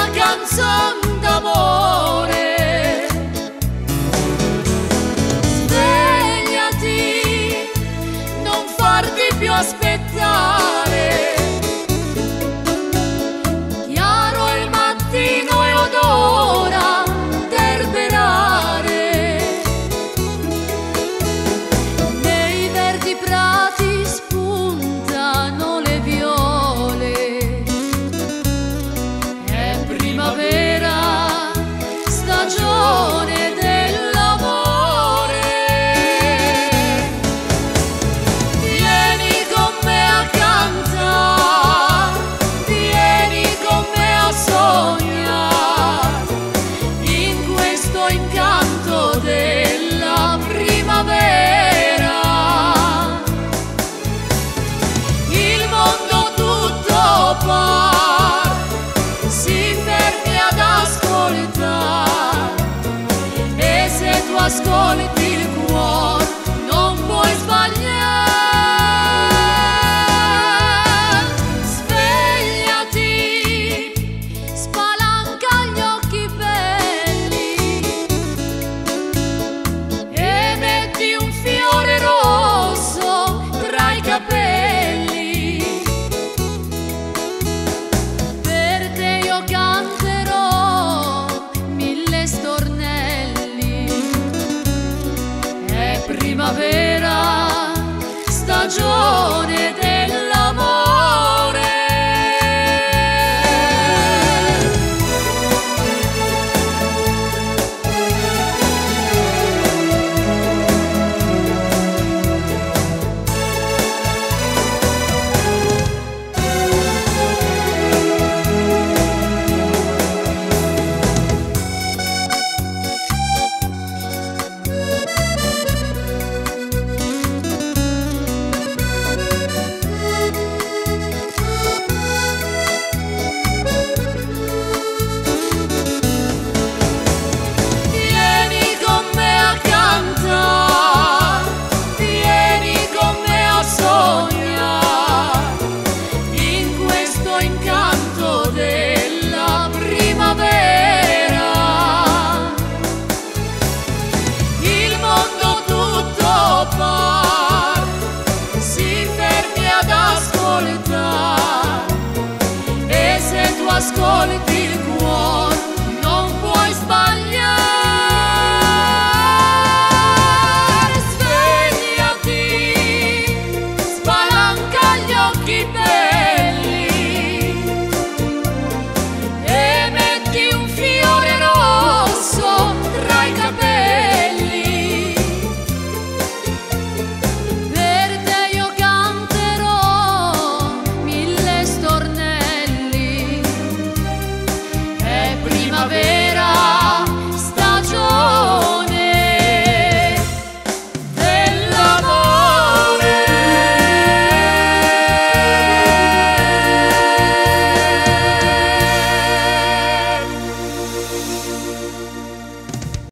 canzone d'amore. Svegliati, non farti più aspettare. Chiaro il mattino e odora terberare. Nei verdi prati spuntano le viole. È primavera, stagione dell'amore. Vieni con me a cantare, vieni con me a sognare, in questo incanto della primavera. Il mondo tutto par, si fermi ad ascoltare, e se tu ascolti il cuore non puoi sbagliare. Svegliati, spalanca gli occhi belli e metti un fiore rosso tra i capelli. Per te io canterò mille stornelli. È primavera, stagione dell'amore. Vieni con me a cantare, vieni con me a sognare, in questo incanto della primavera. Il mondo tutto par, si fermi ad ascoltare, e se tu ascolti il cuore non puoi sbagliare. Svegliati, spalanca gli occhi belli e metti un fiore rosso tra i capelli. Per te io canterò mille stornelli. È primavera,